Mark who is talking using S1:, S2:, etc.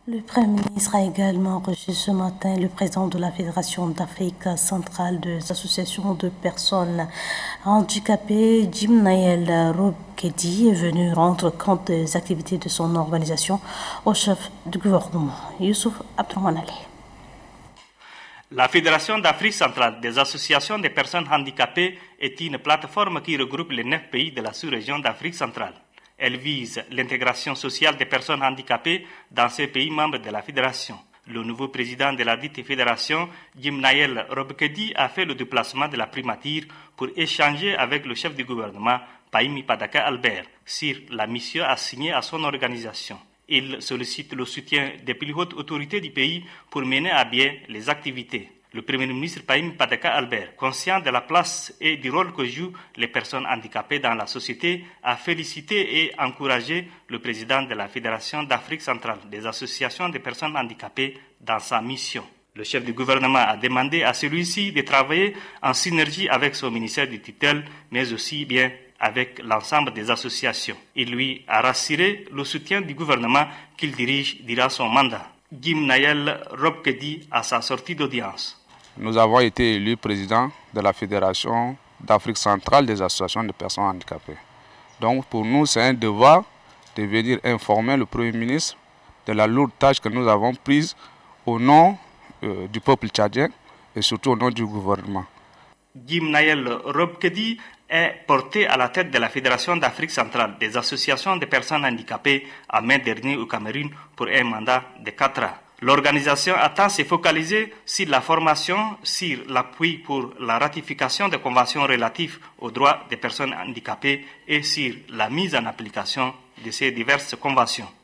S1: Le Premier ministre a également reçu ce matin le président de la Fédération d'Afrique centrale des associations de personnes handicapées, Jim Nayel Robkedi, est venu rendre compte des activités de son organisation au chef du gouvernement, Youssouf Abdourahmane Ali.
S2: La Fédération d'Afrique centrale des associations de personnes handicapées est une plateforme qui regroupe les 9 pays de la sous-région d'Afrique centrale. Elle vise l'intégration sociale des personnes handicapées dans ces pays membres de la fédération. Le nouveau président de la dite fédération, Jim Nayel Robkedi, a fait le déplacement de la primature pour échanger avec le chef du gouvernement, Pahimi Padaka Albert, sur la mission assignée à son organisation. Il sollicite le soutien des plus hautes autorités du pays pour mener à bien les activités. Le Premier ministre Pahimi Padaka Albert, conscient de la place et du rôle que jouent les personnes handicapées dans la société, a félicité et encouragé le président de la Fédération d'Afrique centrale des associations de personnes handicapées dans sa mission. Le chef du gouvernement a demandé à celui-ci de travailler en synergie avec son ministère du tutelle, mais aussi bien avec l'ensemble des associations. Il lui a rassuré le soutien du gouvernement qu'il dirige durant son mandat. Jim Nayel Robkedi à sa sortie d'audience.
S3: Nous avons été élus président de la Fédération d'Afrique centrale des associations de personnes handicapées. Donc pour nous, c'est un devoir de venir informer le Premier ministre de la lourde tâche que nous avons prise au nom du peuple tchadien et surtout au nom du gouvernement.
S2: Jim Nayel Robkedi est porté à la tête de la Fédération d'Afrique centrale des associations de personnes handicapées en mai dernier au Cameroun pour un mandat de 4 ans. L'organisation attend se focaliser sur la formation, sur l'appui pour la ratification des conventions relatives aux droits des personnes handicapées et sur la mise en application de ces diverses conventions.